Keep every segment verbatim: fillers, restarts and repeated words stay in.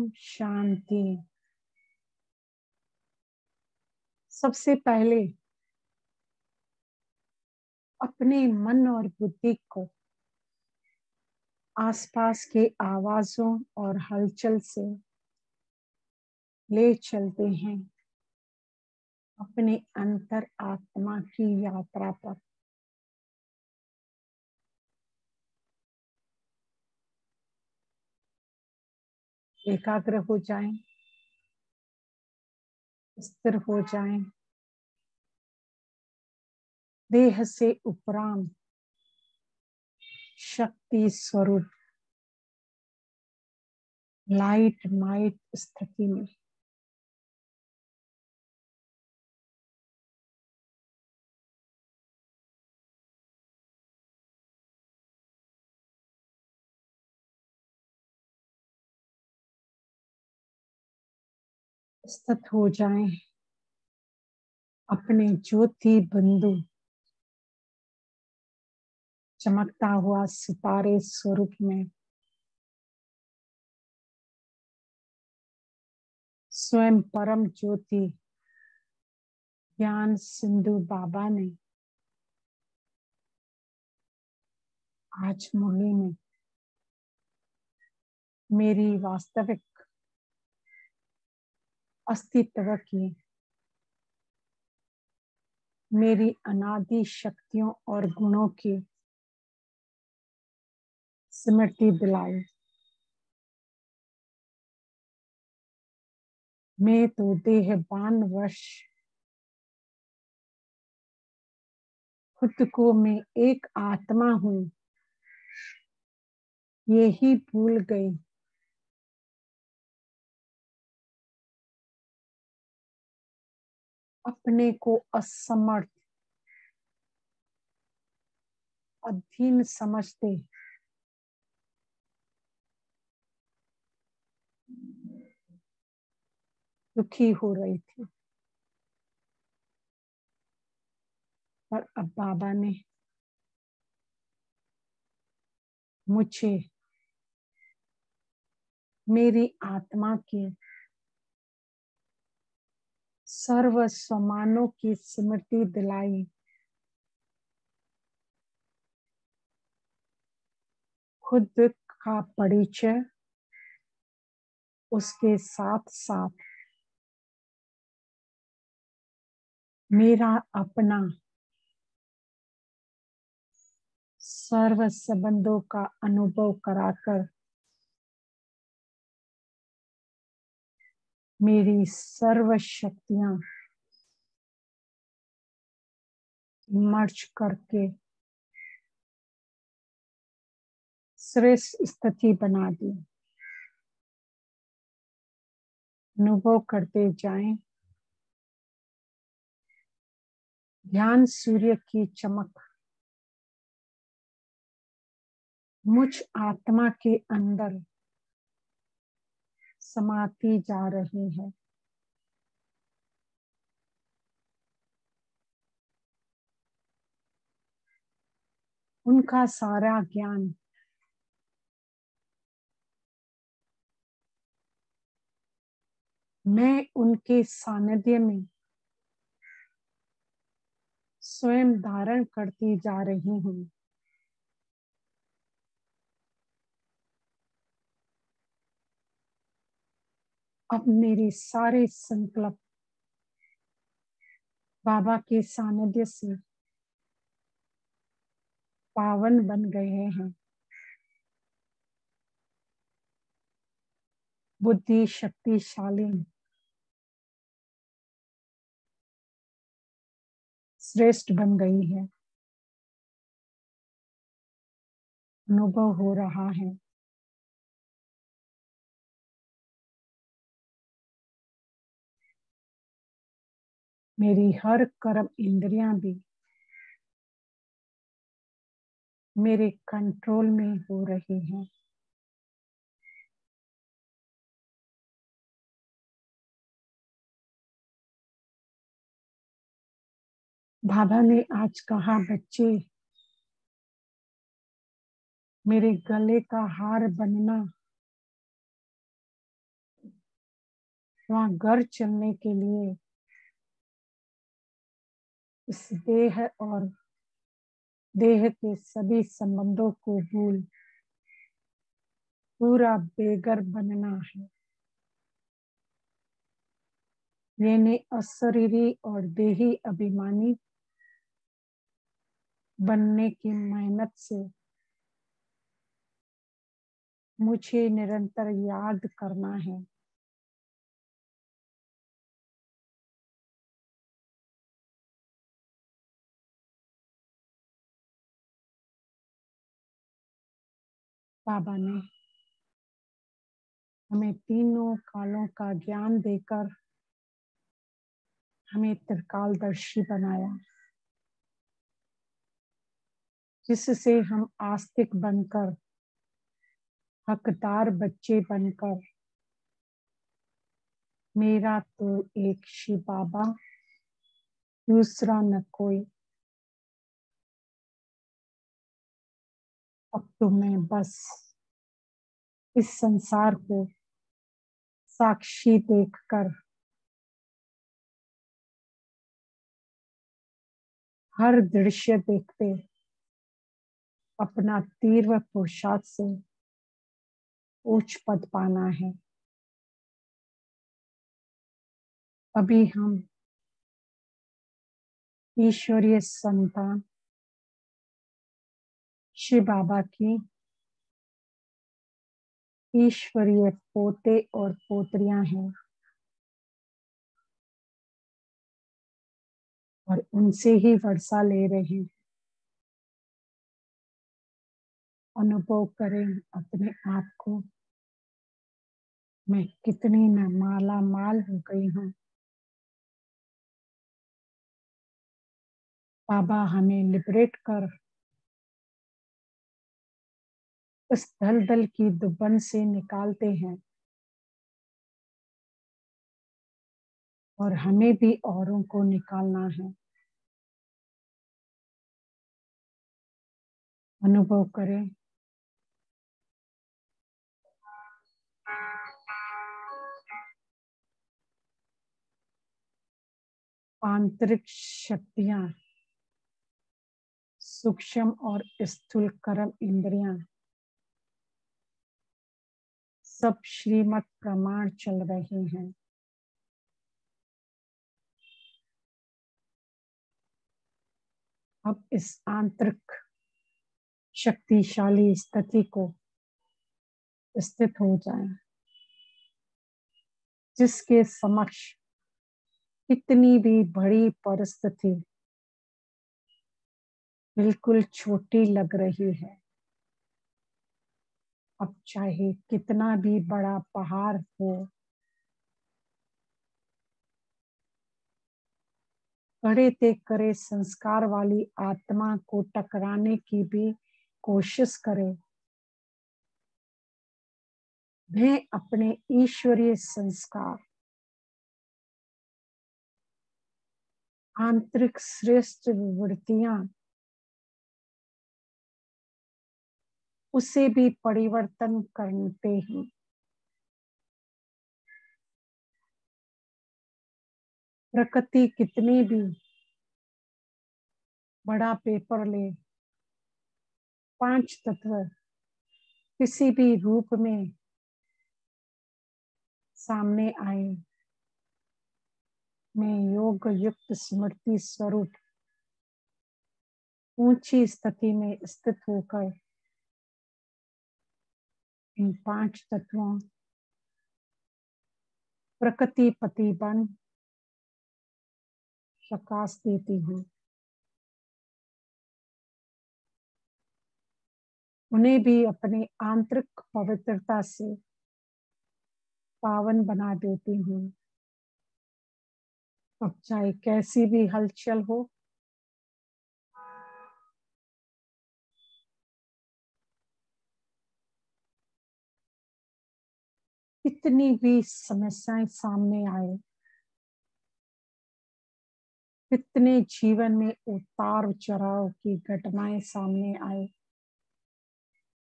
शांति। सबसे पहले अपने मन और बुद्धि को आसपास के आवाजों और हलचल से ले चलते हैं अपने अंतर आत्मा की यात्रा पर। एकाग्र हो जाएं, स्थिर हो जाएं, देह से उपरांत शक्ति स्वरूप लाइट माइट स्थिति में स्थित हो जाएं। अपने ज्योति बिंदु चमकता हुआ सितारे स्वरूप में स्वयं परम ज्योति ज्ञान सिंधु बाबा ने आज मुरली में मेरी वास्तविक अस्तित्व की, मेरी अनादि शक्तियों और गुणों की स्मृति दिलाई। मैं तो देहबान वश खुद को मैं एक आत्मा हूं ये ही भूल गई। अपने को असमर्थ अधीन समझते दुखी हो रही थी, पर अब बाबा ने मुझे मेरी आत्मा की सर्व समानों की स्मृति दिलाई। खुद का परिचय उसके साथ साथ मेरा अपना सर्व संबंधों का अनुभव कराकर मेरी सर्व शक्तियां मर्ज करके श्रेष्ठ स्थिति बना दी। अनुभव करते जाएं, ज्ञान सूर्य की चमक मुझ आत्मा के अंदर समाती जा रही है। उनका सारा ज्ञान मैं उनके सानिध्य में स्वयं धारण करती जा रही हूँ। अब मेरे सारे संकल्प बाबा के सानिध्य से पावन बन गए हैं। बुद्धि शक्तिशाली श्रेष्ठ बन गई है। अनुभव हो रहा है। मेरी हर कर्म इंद्रियां भी मेरे कंट्रोल में हो रही है। बाबा ने आज कहा, बच्चे मेरे गले का हार बनना वहां घर चलने के लिए इस देह और देह के सभी संबंधों को भूल पूरा बेघर बनना है। यानी अशरीरी और देही अभिमानी बनने की मेहनत से मुझे निरंतर याद करना है, बाबा ने हमें तीनों कालों का ज्ञान देकर हमें त्रिकालदर्शी बनाया, जिससे हम आस्तिक बनकर, हकदार बच्चे बनकर, मेरा तो एक शिव बाबा, दूसरा न कोई, अब तो मैं बस इस संसार को साक्षी देखकर हर दृश्य देखते अपना तीव्र पुरुषार्थ से उच्च पद पाना है। अभी हम ईश्वरीय संतान शिव बाबा की ईश्वरीय पोते और पोत्रियां हैं और उनसे ही वर्षा ले रहे हैं। अनुभव करें अपने आप को, मैं कितनी न माला माल हो गई हूँ। बाबा हमें लिबरेट कर उस दलदल की दुबन से निकालते हैं और हमें भी औरों को निकालना है। अनुभव करें आंतरिक शक्तियां, सूक्ष्म और स्थूल कर्म इंद्रियां सब श्रीमत प्रमाण चल रहे हैं। अब इस आंतरिक शक्तिशाली स्थिति को स्थित हो जाए, जिसके समक्ष कितनी भी बड़ी परिस्थिति बिल्कुल छोटी लग रही है। अब चाहे कितना भी बड़ा पहाड़ हो, कड़े ते करे संस्कार वाली आत्मा को टकराने की भी कोशिश करे, वह अपने ईश्वरीय संस्कार, आंतरिक श्रेष्ठ वृत्तियां उसे भी परिवर्तन करते हैं। प्रकृति कितनी भी बड़ा पेपर ले, पांच तत्व किसी भी रूप में सामने आए, मैं योग युक्त स्मृति स्वरूप ऊंची स्थिति में स्थित होकर इन पांच तत्वों प्रकृति पति बन प्रकाश देती हूँ। उन्हें भी अपनी आंतरिक पवित्रता से पावन बना देती हूँ। अब चाहे कैसी भी हलचल हो, कितनी भी समस्याएं सामने आए, कितने जीवन में उतार चढ़ाव की घटनाएं सामने आए,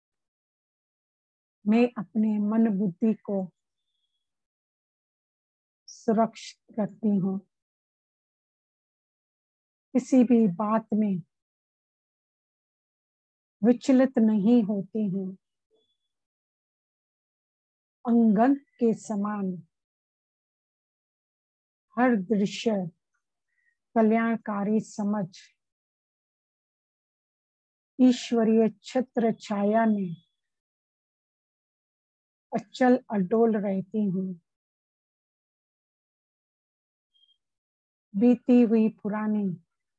मैं अपने मन बुद्धि को सुरक्षित रखती हूँ। किसी भी बात में विचलित नहीं होती हूँ। अंगन के समान हर दृश्य कल्याणकारी समझ ईश्वरीय छत्र छाया में अचल अडोल रहती हूँ। बीती हुई पुरानी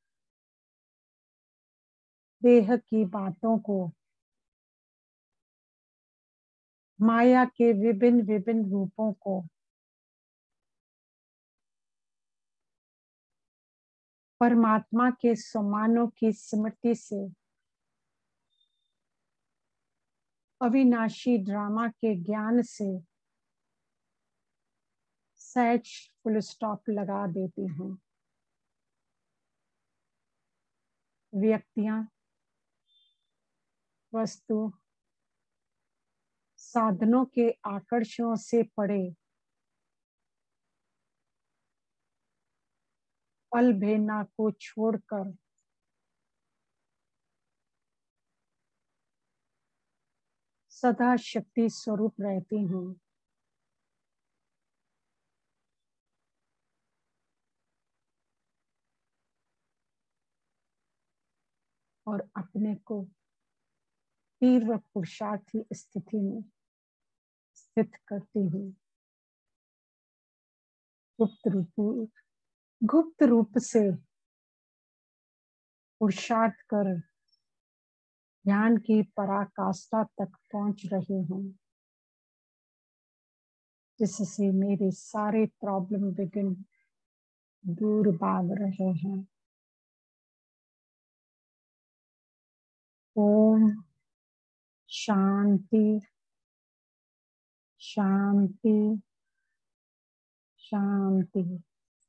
देह की बातों को माया के विभिन्न विभिन्न रूपों को परमात्मा के सम्मानों की स्मृति से अविनाशी ड्रामा के ज्ञान से सहज फुल स्टॉप लगा देती हूँ। व्यक्तियां, वस्तु, साधनों के आकर्षणों से पड़े अलभेना को छोड़कर सदा शक्ति स्वरूप रहती हूँ। और अपने को तीव्र पुरुषार्थी स्थिति में स्थित करती हूँ। गुप्त रूप गुप्त रूप से पुरुषार्थ कर ध्यान की पराकाष्ठा तक पहुंच रही हूँ, जिससे मेरे सारे प्रॉब्लम विघ्न दूर भाग रहे हैं। ओम शांति शांति शांति।